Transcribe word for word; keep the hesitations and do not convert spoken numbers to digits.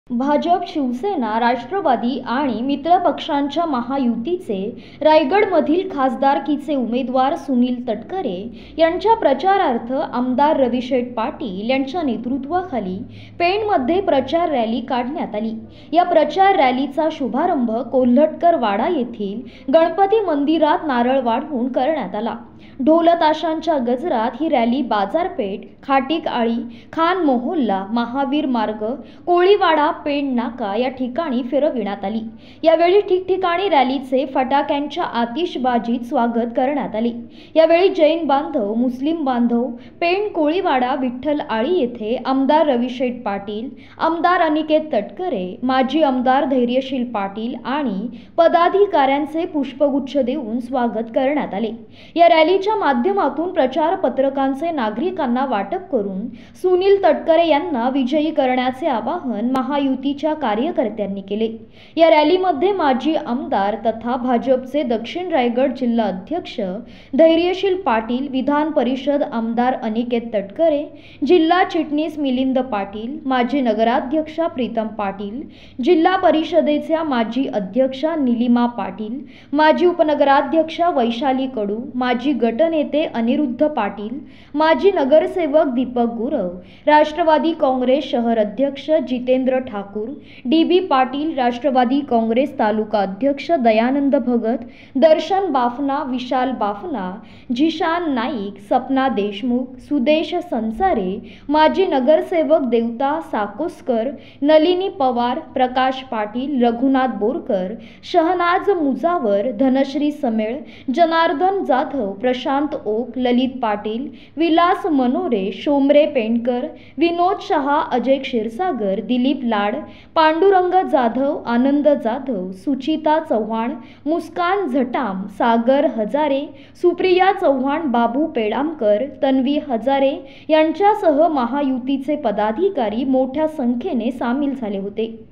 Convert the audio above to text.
भाजप, शिवसेना, राष्ट्रवादी आणि मित्र पक्षांच्या महायुतीचे रायगडमधील खासदारकीचे उमेदवार सुनील तटकरे यांच्या प्रचारार्थ आमदार रविशेठ पाटील यांच्या नेतृत्वाखाली पेणमध्ये प्रचार रॅली काढण्यात आली। या प्रचार रॅलीचा शुभारंभ कोल्हटकर वाडा येथील गणपती मंदिरात नारळ वाढवून करण्यात आला। ढोल ताशांच्या गजरात ही रॅली बाजारपेठ, खाटीक आळी, खान मोहल्ला, महावीर मार्ग, कोळीवाडा, पेण नाका या ठिकाणी फिरविण्यात आली। यावेळी ठिकठिकाणी रॅलीचे फटाक्यांच्या आतिषबाजीत स्वागत करण्यात आले। यावेळी जैन बांधव, मुस्लिम बांधव, पेण कोळीवाडा, विठ्ठल आळी येथे आमदार रविशेठ पाटील, आमदार अनिकेत तटकरे, माजी आमदार धैर्यशील पाटील आणि पदाधिकाऱ्यांचे पुष्पगुच्छ देऊन स्वागत करण्यात आले। या रॅलीच्या माध्यमातून प्रचार पत्रकांचे नागरिकांना वाटप करून सुनील तटकरे यांना विजयी करण्याचे आवाहन महायुतीच्या कार्यकर्त्यांनी केले। या रॅलीमध्ये माजी आमदार तथा भाजपचे दक्षिण रायगड जिल्हा अध्यक्ष धैर्यशील पाटील, विधान परिषद आमदार अनिकेत तटकरे, जिल्हा चिटणीस मिलिंद पाटील, माजी नगराध्यक्षा प्रीतम पाटील, जिल्हा परिषदेच्या माजी अध्यक्षा निलिमा पाटील, माजी उपनगराध्यक्षा वैशाली कडू, माजी गटनेते अनिरुद्ध पाटील, माजी नगरसेवक दीपक गुरव, राष्ट्रवादी काँग्रेस शहर अध्यक्ष Jitendra Thakur, D B Patil, Rashtravadi Congress तालुका अध्यक्ष दयानंद भगत, दर्शन बाफना, विशाल बाफना, झिशान नाईक, सपना देशमुख, सुदेश संसारे, माजी नगरसेवक देवता साकोस्कर, नलिनी पवार, प्रकाश पाटील, रघुनाथ बोरकर, शहनाज मुजावर, धनश्री समेळ, जनार्दन जाधव, प्रशांत ओक, ललित पाटील, विलास मनोरे, शोमरे पेंडकर, विनोद शहा, अजय क्षीरसागर, दिलीप लाड, पांडुरंग जाधव, आनंद जाधव, सुचिता चव्हाण, मुस्कान झटाम, सागर हजारे, सुप्रिया चव्हाण, बाबू पेडामकर, तन्वी हजारे यांच्यासह महायुतीचे पदाधिकारी मोठ्या संख्येने सामील झाले होते।